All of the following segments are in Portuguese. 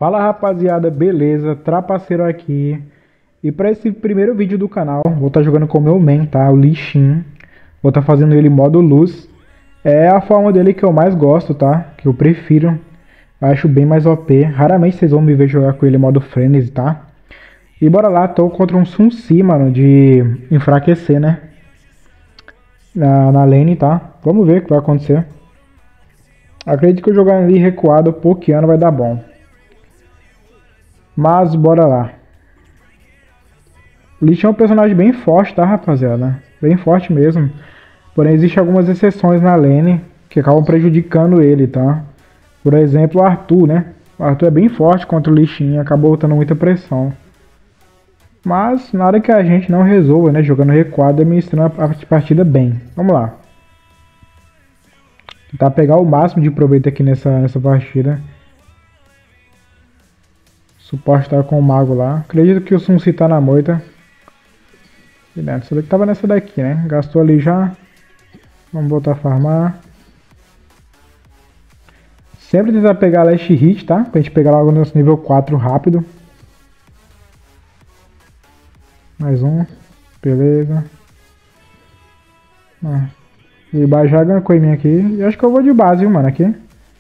Fala rapaziada, beleza? Trapaceiro aqui. E para esse primeiro vídeo do canal, vou estar jogando com o meu main, tá? O Lee Sin. Vou estar fazendo ele modo luz. É a forma dele que eu mais gosto, tá? Que eu prefiro. Acho bem mais OP. Raramente vocês vão me ver jogar com ele modo Frenzy, tá? E bora lá, tô contra um Sun Si, mano, de enfraquecer, né? Na lane, tá? Vamos ver o que vai acontecer. Acredito que eu jogar ali recuado, pokeando vai dar bom. Mas bora lá. Lich é um personagem bem forte, tá, rapaziada? Bem forte mesmo. Porém, existem algumas exceções na lane que acabam prejudicando ele, tá? Por exemplo, o Arthur, né? O Arthur é bem forte contra o Lich e acabou botando muita pressão. Mas nada que a gente não resolva, né? Jogando recuado e administrando a partida bem. Vamos lá. Tentar pegar o máximo de proveito aqui nessa partida. Suporte tá com o mago lá. Acredito que o Sun Si tá na moita. Essa daqui tava nessa daqui, né? Gastou ali já. Vamos voltar a farmar. Sempre tentar pegar a last hit, tá? Pra gente pegar logo no nosso nível 4 rápido. Mais um. Beleza. E já gankou em mim aqui. E acho que eu vou de base, viu, mano, aqui.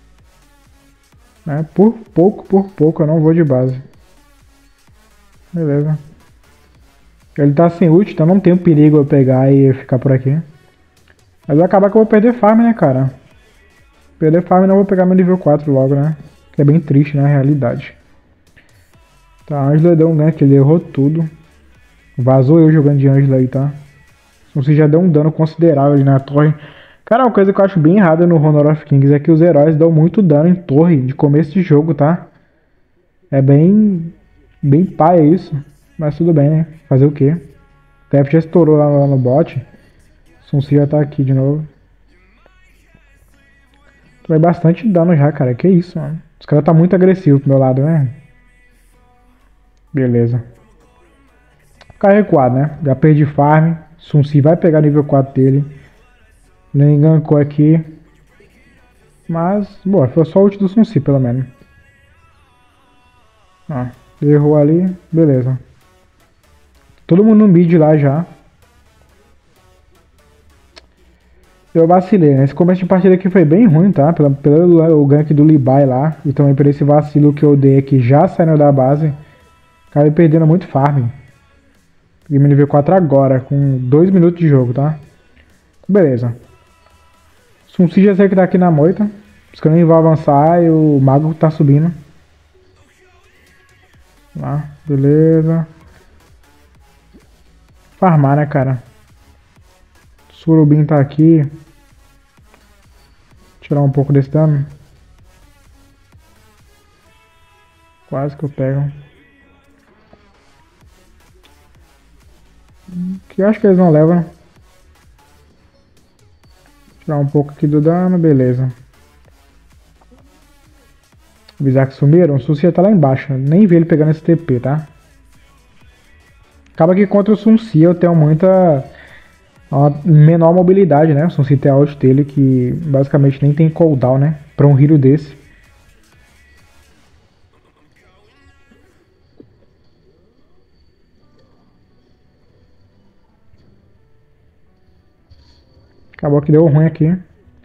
Por pouco eu não vou de base. Beleza. Ele tá sem ult, então não tem um perigo eu pegar e ficar por aqui. Mas vai acabar que eu vou perder farm, né, cara? Perder farm e não vou pegar meu nível 4 logo, né? Que é bem triste, na realidade. Tá, a Angela deu um gank, ele errou tudo. Vazou eu jogando de Angela aí, tá? Você já deu um dano considerável ali na torre. Cara, uma coisa que eu acho bem errada no Honor of Kings é que os heróis dão muito dano em torre de começo de jogo, tá? É bem paia isso. Mas tudo bem, né? Fazer o quê? O TF já estourou lá no bot. Sun Si já tá aqui de novo. Tomei bastante dano já, cara. Que isso, mano. Os caras tá muito agressivo pro meu lado, né? Beleza. Ficar recuado, né? Já perdi farm. Sun Si vai pegar nível 4 dele. Nem gankou aqui. Mas, boa, foi só o ult do Sun Si, pelo menos. Errou ali. Beleza. Todo mundo no mid lá já. Eu vacilei, né? Esse começo de partida aqui foi bem ruim, tá? Pelo gank do Libai lá. E também por esse vacilo que eu dei aqui já saindo da base. Acabei perdendo muito farm. Peguei meu nível 4 agora, com 2 minutos de jogo, tá? Beleza. Sun Si já sei que tá aqui na moita. Os caras nem vão avançar e o mago tá subindo. Lá, beleza. Farmar, né, cara? Surubim tá aqui. Tirar um pouco desse dano. Quase que eu pego. Que eu acho que eles não levam. Tirar um pouco aqui do dano, beleza. Avisar que sumiram. O Sun Si tá lá embaixo. Nem vi ele pegando esse TP, tá? Acaba que contra o Sun Si eu tenho uma menor mobilidade, né? O Sun Si tem a ult dele que basicamente nem tem cooldown, né? Pra um hero desse. Acabou que deu ruim aqui.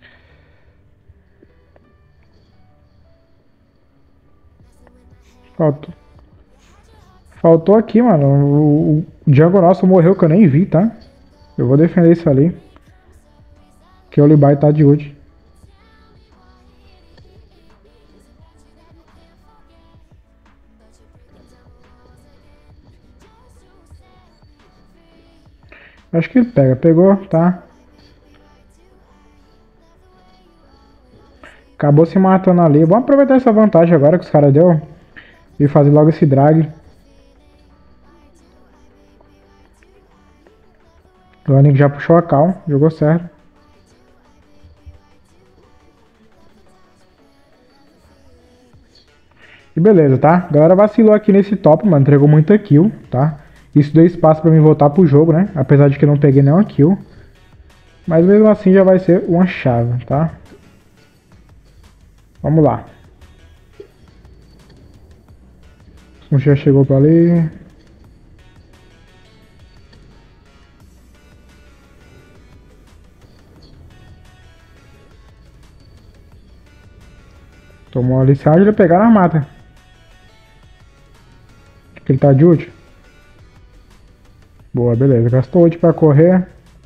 Faltou aqui, mano. O jungle nosso morreu que eu nem vi, tá? Eu vou defender isso ali. Que o Libai tá de ult. Acho que ele pega. Pegou, tá? Acabou se matando ali. Vamos aproveitar essa vantagem agora que os caras deu. E fazer logo esse drag. O Anik já puxou a cal. Jogou certo. E beleza, tá? A galera vacilou aqui nesse top, mano. Entregou muita kill, tá? Isso deu espaço pra mim voltar pro jogo, né? Apesar de que eu não peguei nenhuma kill. Mas mesmo assim já vai ser uma chave, tá? Vamos lá. Um já chegou pra ali. Tomou ali. Se a Águia pegar, na mata. Que ele tá de ult. Boa, beleza. Gastou ult pra correr.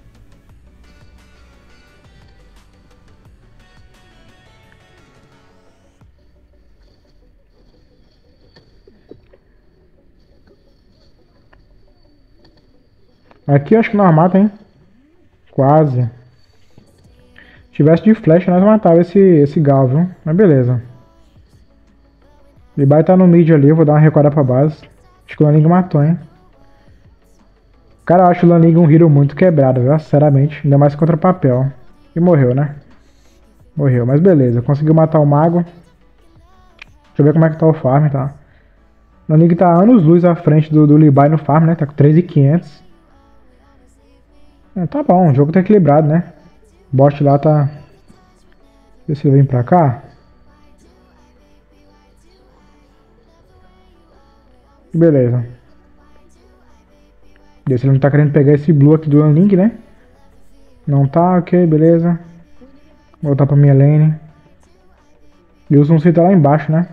Aqui acho que nós mata, hein? Quase. Se tivesse de flash, nós matava esse Gal, viu? Mas beleza. Libai tá no mid ali, eu vou dar uma recuada pra base. Acho que o Laning matou, hein? Cara, eu acho o Laning um hero muito quebrado, viu? Sinceramente. Ainda mais contra papel. E morreu, né? Morreu, mas beleza. Conseguiu matar o mago. Deixa eu ver como é que tá o farm, tá? O Laning tá anos-luz à frente do Libai no farm, né? Tá com 3.500. Tá bom, o jogo tá equilibrado, né? O bot lá tá... Deixa eu ver se ele vem pra cá. Beleza. Ver se ele não tá querendo pegar esse blue aqui do Laning, né? Não tá, ok, beleza. Vou voltar pra minha lane. E o Sun tá lá embaixo, né?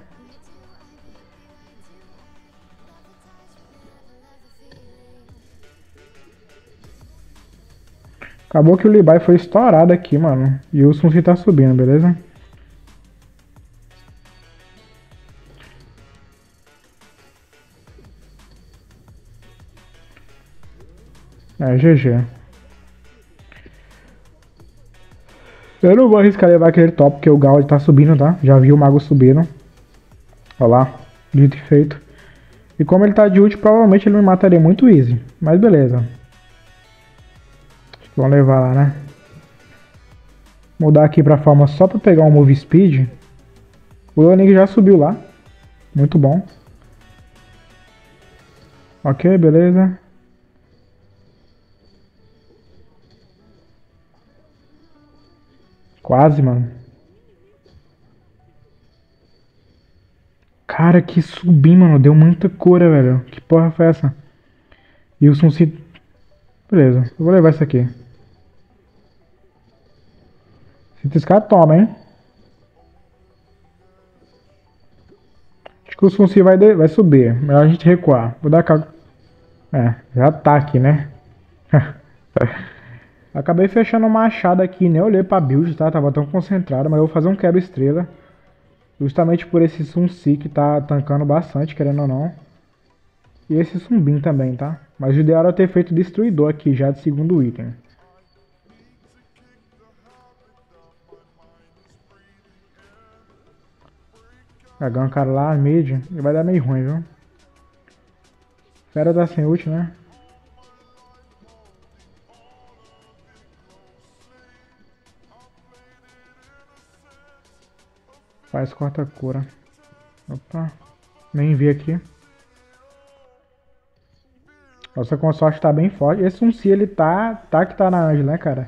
Acabou que o Libai foi estourado aqui, mano. E o Sun tá subindo, beleza? É, GG. Eu não vou arriscar levar aquele top, porque o Gal ele tá subindo, tá? Já vi o mago subindo. Olha lá, dito e feito. E como ele tá de ult, provavelmente ele me mataria muito easy. Mas beleza. Acho que vamos levar lá, né? Mudar aqui pra forma só pra pegar um move speed. O Leonig já subiu lá. Muito bom. Ok, beleza. Quase, mano. Cara, que subir, mano. Deu muita cura, velho. Que porra foi essa? Wilson se... Beleza, eu vou levar isso aqui. Se esse cara toma, hein? Acho que o Sunsi vai subir. Melhor a gente recuar. Vou dar cá. É, já tá aqui, né? Acabei fechando o machado aqui, nem olhei pra build, tá? Tava tão concentrado, mas eu vou fazer um quebra-estrela. Justamente por esse Sun Si que tá tancando bastante, querendo ou não. E esse Sumbin também, tá? Mas o ideal era ter feito Destruidor aqui já de segundo item. Pegar um cara lá, mid, e vai dar meio ruim, viu? Fera tá sem ult, né? Faz corta cura. Opa, nem vi aqui. Nossa consorte tá bem forte. Esse Sun Si, ele tá que tá na Angela, né, cara?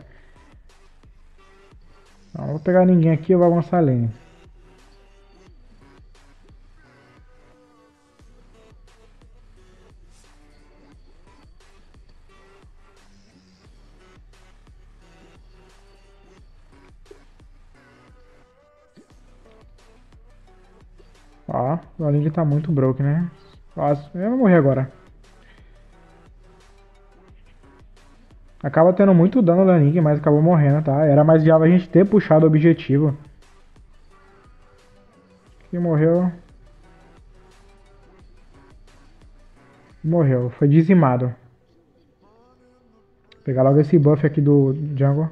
Não vou pegar ninguém aqui, eu vou avançar a lane. Ó, o Link tá muito broke, né? Nossa, eu vou morrer agora. Acaba tendo muito dano da Link, mas acabou morrendo, tá? Era mais viável a gente ter puxado o objetivo. Que morreu. Morreu, foi dizimado. Vou pegar logo esse buff aqui do jungle.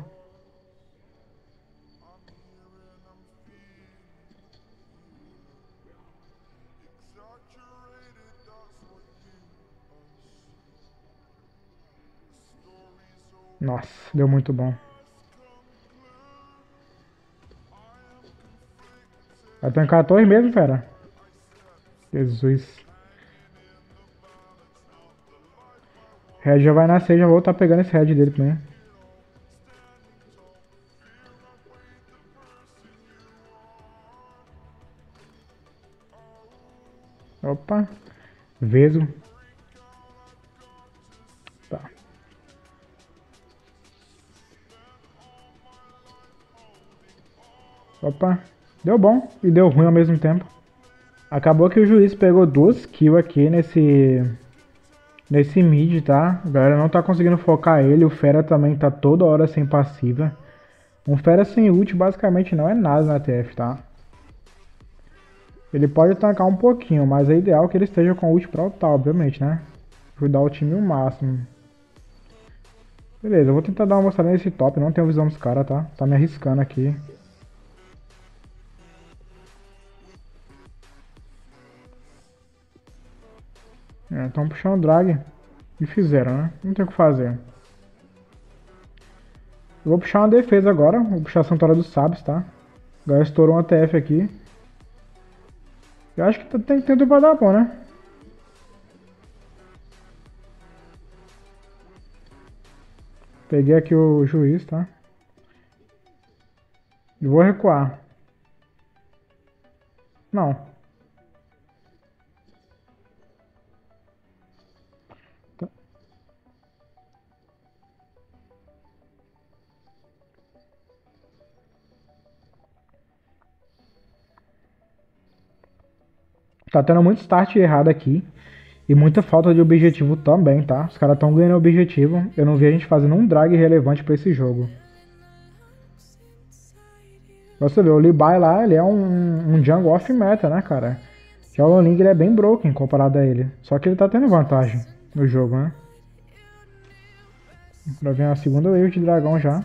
Nossa, deu muito bom. Vai tancar a torre mesmo, fera? Jesus. Red já vai nascer, já vou estar pegando esse red dele também. Opa. Veso. Tá. Opa. Deu bom e deu ruim ao mesmo tempo. Acabou que o juiz pegou 2 kills aqui nesse mid, tá? A galera não tá conseguindo focar ele. O Fera também tá toda hora sem passiva. Um Fera sem ult basicamente não é nada na TF, tá? Ele pode tancar um pouquinho, mas é ideal que ele esteja com ult pra ultar, obviamente, né? Ajudar o time o máximo. Beleza, eu vou tentar dar uma mostrada nesse top. Não tenho visão dos caras, tá? Tá me arriscando aqui. Estão puxando o drag. E fizeram, né? Não tem o que fazer. Eu vou puxar uma defesa agora. Vou puxar a Santuária dos Sábios, tá? Agora estourou uma TF aqui. Eu acho que tem tudo pra dar bom, né? Peguei aqui o juiz, tá? E vou recuar. Não. Tá tendo muito start errado aqui. E muita falta de objetivo também, tá? Os caras estão ganhando objetivo. Eu não vi a gente fazendo um drag relevante pra esse jogo. Você vê, o Libai lá, ele é um jungle off-meta, né, cara? Já o Loling, ele é bem broken comparado a ele. Só que ele tá tendo vantagem no jogo, né? Pra vir a segunda wave de dragão já.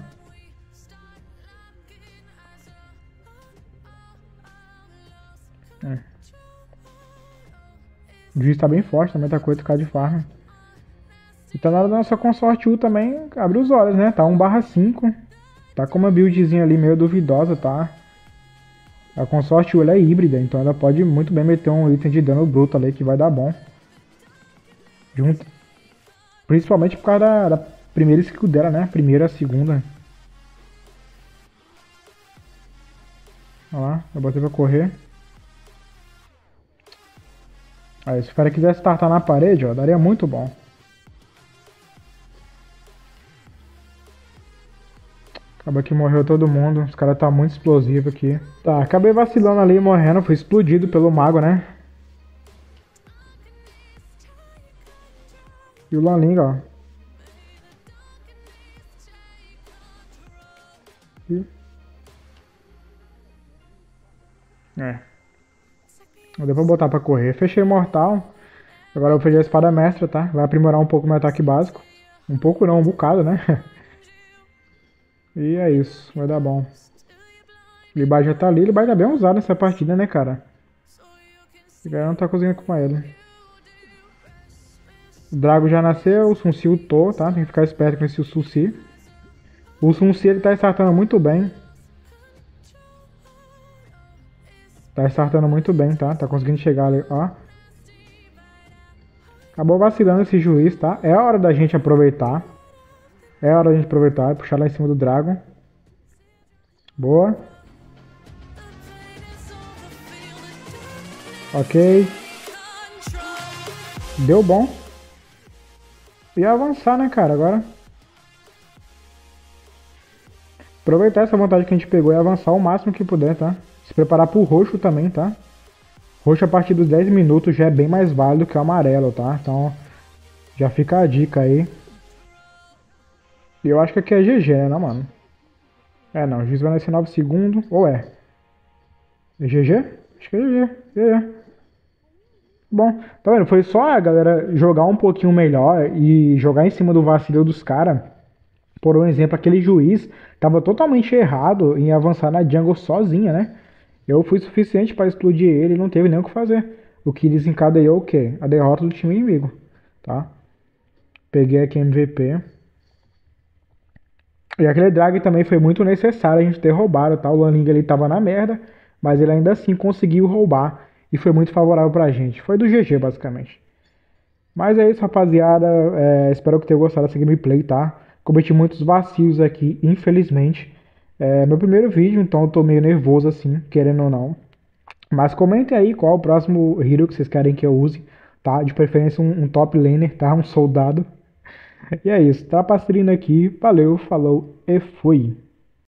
O juiz tá bem forte, também tá com 8k de farm. E tá na hora da nossa consorte U também abrir os olhos, né? Tá 1/5. Tá com uma buildzinha ali meio duvidosa, tá? A consorte U ela é híbrida, então ela pode muito bem meter um item de dano bruto ali que vai dar bom. Junto. Principalmente por causa da primeira skill dela, né? Primeira, segunda. Olha lá, eu botei pra correr. Aí, se o cara quisesse startar na parede, ó, daria muito bom. Acaba que morreu todo mundo, os caras tá muito explosivo aqui. Tá, acabei vacilando ali, morrendo, fui explodido pelo mago, né? E o Lanling, ó. É. Deu pra botar pra correr. Fechei o mortal. Agora eu vou fazer a espada mestra, tá? Vai aprimorar um pouco o meu ataque básico. Um pouco não, um bocado, né? E é isso, vai dar bom. O Libai já tá ali, o Libai tá bem usado nessa partida, né, cara? O cara não tá conseguindo com ele. O Drago já nasceu, o Sun Si ultou, tá? Tem que ficar esperto com esse Sun Si. O Sun Si ele tá startando muito bem. Tá startando muito bem, tá? Tá conseguindo chegar ali, ó. Acabou vacilando esse juiz, tá? É a hora da gente aproveitar. É a hora da gente aproveitar e puxar lá em cima do Dragon. Boa. Ok. Deu bom. E avançar, né, cara, agora. Aproveitar essa vantagem que a gente pegou e avançar o máximo que puder, tá? Se preparar pro roxo também, tá? Roxo a partir dos 10 minutos já é bem mais válido que o amarelo, tá? Então, já fica a dica aí. E eu acho que aqui é GG, né, não, mano? É, não. O juiz vai nascer 9 segundos. Ou é? É GG? Acho que é GG. GG. Bom, tá vendo? Foi só a galera jogar um pouquinho melhor e jogar em cima do vacilo dos caras. Por um exemplo, aquele juiz tava totalmente errado em avançar na jungle sozinha, né? Eu fui suficiente para explodir ele e não teve nem o que fazer. O que desencadeou o quê? A derrota do time inimigo, tá? Peguei aqui MVP. E aquele drag também foi muito necessário a gente ter roubado, tá? O Lanling ele tava na merda, mas ele ainda assim conseguiu roubar e foi muito favorável pra gente. Foi do GG, basicamente. Mas é isso, rapaziada. Espero que tenham gostado dessa gameplay, tá? Cometi muitos vacilos aqui, infelizmente. É meu primeiro vídeo, então eu tô meio nervoso assim, querendo ou não. Mas comentem aí qual é o próximo hero que vocês querem que eu use, tá? De preferência um top laner, tá? Um soldado. E é isso, Trapastrino aqui, valeu, falou e fui.